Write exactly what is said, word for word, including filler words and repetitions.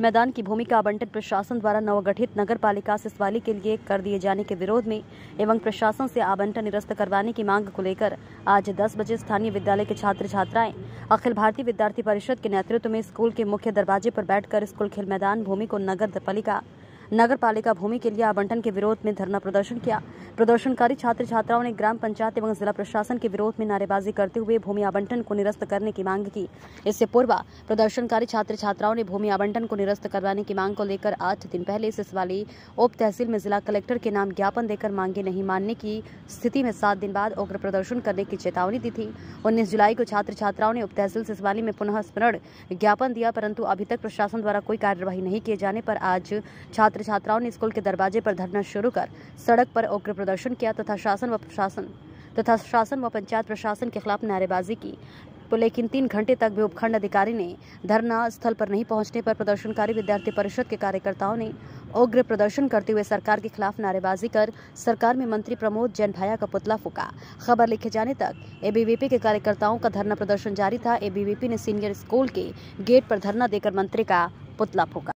खेल मैदान की भूमि का आवंटन प्रशासन द्वारा नवगठित नगर पालिका सिसवाली के लिए कर दिए जाने के विरोध में एवं प्रशासन से आवंटन निरस्त करवाने की मांग को लेकर आज दस बजे स्थानीय विद्यालय के छात्र छात्राएं अखिल भारतीय विद्यार्थी परिषद के नेतृत्व में स्कूल के मुख्य दरवाजे पर बैठकर स्कूल खेल मैदान भूमि को नगर पालिका नगर पालिका भूमि के लिए आवंटन के विरोध में धरना प्रदर्शन किया। प्रदर्शनकारी छात्र छात्राओं ने ग्राम पंचायत एवं जिला प्रशासन के विरोध में नारेबाजी करते हुए भूमि आवंटन को निरस्त करने की मांग की। इससे पूर्व प्रदर्शनकारी छात्र छात्राओं ने भूमि आवंटन को निरस्त करवाने की मांग को लेकर आठ दिन पहले सिसवाली उप तहसील में जिला कलेक्टर के नाम ज्ञापन देकर मांगे नहीं मानने की स्थिति में सात दिन बाद उग्र प्रदर्शन करने की चेतावनी दी थी। उन्नीस जुलाई को छात्र छात्राओं ने उप तहसील सिसवाली में पुनः स्मरण ज्ञापन दिया, परंतु अभी तक प्रशासन द्वारा कोई कार्यवाही नहीं किए जाने पर आज छात्र छात्राओं ने स्कूल के दरवाजे पर धरना शुरू कर सड़क पर उग्र प्रदर्शन किया तथा शासन व प्रशासन तथा शासन व पंचायत प्रशासन के खिलाफ नारेबाजी की। लेकिन तीन घंटे तक भी उपखंड अधिकारी ने धरना स्थल पर नहीं पहुंचने पर प्रदर्शनकारी विद्यार्थी परिषद के कार्यकर्ताओं ने उग्र प्रदर्शन करते हुए सरकार के खिलाफ नारेबाजी कर सरकार में मंत्री प्रमोद जैन भाया का पुतला फूका। खबर लिखे जाने तक एबीवीपी के कार्यकर्ताओं का धरना प्रदर्शन जारी था। एबीवीपी ने सीनियर स्कूल के गेट पर धरना देकर मंत्री का पुतला फूका।